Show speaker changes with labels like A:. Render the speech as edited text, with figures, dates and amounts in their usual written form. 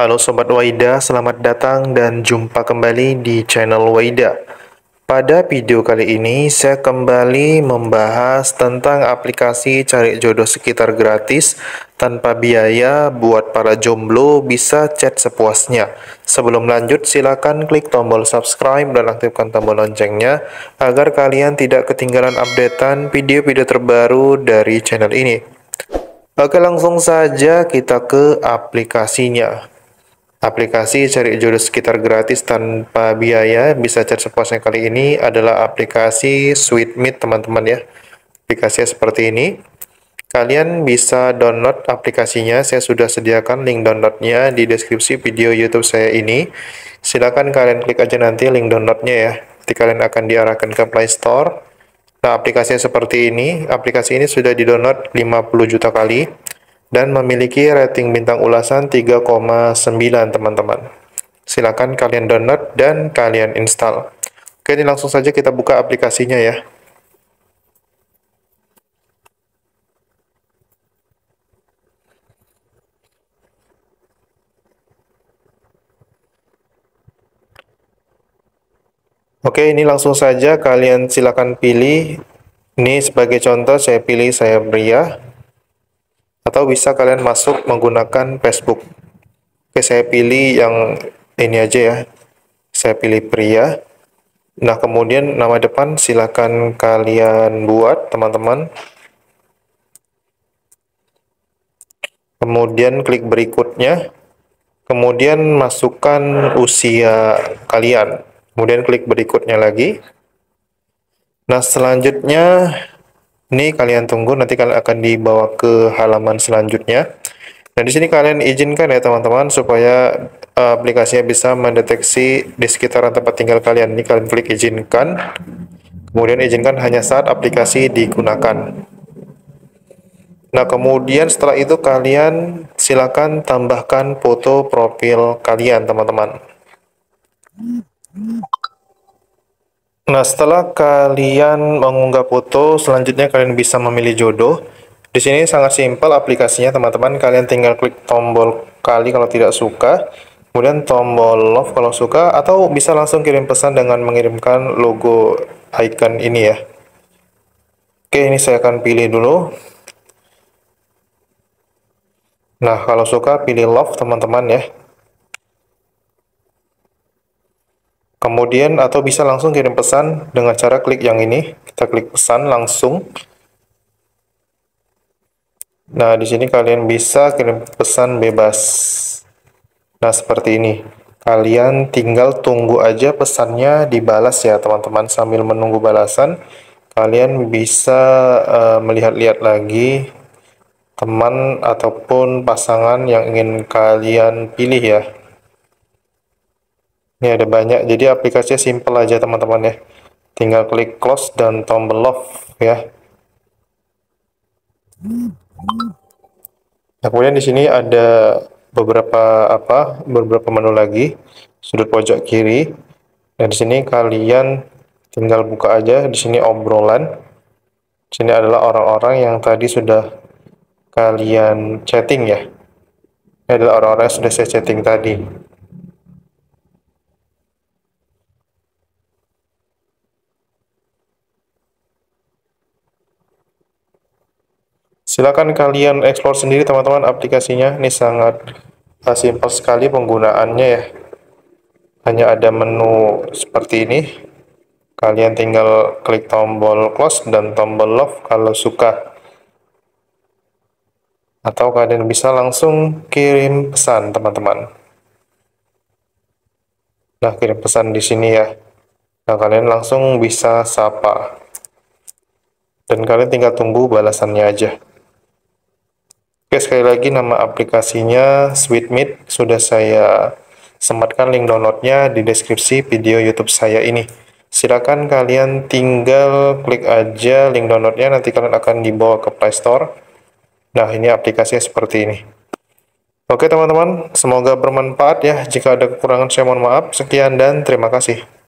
A: Halo Sobat Waida, selamat datang dan jumpa kembali di channel Waida. Pada video kali ini, saya kembali membahas tentang aplikasi cari jodoh sekitar gratis tanpa biaya buat para jomblo bisa chat sepuasnya. Sebelum lanjut, silakan klik tombol subscribe dan aktifkan tombol loncengnya agar kalian tidak ketinggalan updatean video-video terbaru dari channel ini. Oke, langsung saja kita ke aplikasinya. Aplikasi cari jodoh sekitar gratis tanpa biaya bisa chat sepuasnya kali ini adalah aplikasi Sweetmeet, teman-teman ya. Aplikasinya seperti ini. Kalian bisa download aplikasinya. Saya sudah sediakan link downloadnya di deskripsi video YouTube saya ini. Silakan kalian klik aja nanti link downloadnya ya. Nanti kalian akan diarahkan ke Play Store. Nah, aplikasinya seperti ini. Aplikasi ini sudah di-download 50 juta kali dan memiliki rating bintang ulasan 3,9, teman-teman. Silakan kalian download dan kalian install. Oke, ini langsung saja kita buka aplikasinya ya. Oke, ini langsung saja kalian silakan pilih. Ini sebagai contoh saya pilih saya pria. Atau bisa kalian masuk menggunakan Facebook. Oke, saya pilih yang ini aja ya. Saya pilih pria. Nah, kemudian nama depan silakan kalian buat, teman-teman. Kemudian klik berikutnya. Kemudian masukkan usia kalian. Kemudian klik berikutnya lagi. Nah, selanjutnya ini kalian tunggu, nanti kalian akan dibawa ke halaman selanjutnya. Nah, di sini kalian izinkan ya teman-teman supaya aplikasinya bisa mendeteksi di sekitaran tempat tinggal kalian. Ini kalian klik izinkan. Kemudian izinkan hanya saat aplikasi digunakan. Nah, kemudian setelah itu kalian silakan tambahkan foto profil kalian, teman-teman. Nah, setelah kalian mengunggah foto, selanjutnya kalian bisa memilih jodoh. Di sini sangat simpel aplikasinya, teman-teman. Kalian tinggal klik tombol kali kalau tidak suka, kemudian tombol love kalau suka, atau bisa langsung kirim pesan dengan mengirimkan logo icon ini ya. Oke, ini saya akan pilih dulu. Nah, kalau suka pilih love, teman-teman ya. Kemudian atau bisa langsung kirim pesan dengan cara klik yang ini. Kita klik pesan langsung. Nah, di sini kalian bisa kirim pesan bebas. Nah, seperti ini. Kalian tinggal tunggu aja pesannya dibalas ya, teman-teman. Sambil menunggu balasan, kalian bisa melihat-lihat lagi teman ataupun pasangan yang ingin kalian pilih ya. Ini ada banyak, jadi aplikasinya simple aja teman-teman ya. Tinggal klik close dan tombol love ya. Nah, kemudian di sini ada beberapa menu lagi, sudut pojok kiri. Dan di sini kalian tinggal buka aja, di sini obrolan. Di sini adalah orang-orang yang tadi sudah kalian chatting ya. Ini adalah orang-orang yang sudah saya chatting tadi. Silakan kalian explore sendiri teman-teman aplikasinya. Ini sangat simpel sekali penggunaannya ya. Hanya ada menu seperti ini. Kalian tinggal klik tombol close dan tombol love kalau suka. Atau kalian bisa langsung kirim pesan teman-teman. Nah, kirim pesan di sini ya. Nah, kalian langsung bisa sapa. Dan kalian tinggal tunggu balasannya aja. Oke, sekali lagi nama aplikasinya Sweetmeet. Sudah saya sematkan link downloadnya di deskripsi video YouTube saya ini. Silakan kalian tinggal klik aja link downloadnya, nanti kalian akan dibawa ke Play Store. Nah, ini aplikasinya seperti ini. Oke teman-teman, semoga bermanfaat ya. Jika ada kekurangan saya mohon maaf. Sekian dan terima kasih.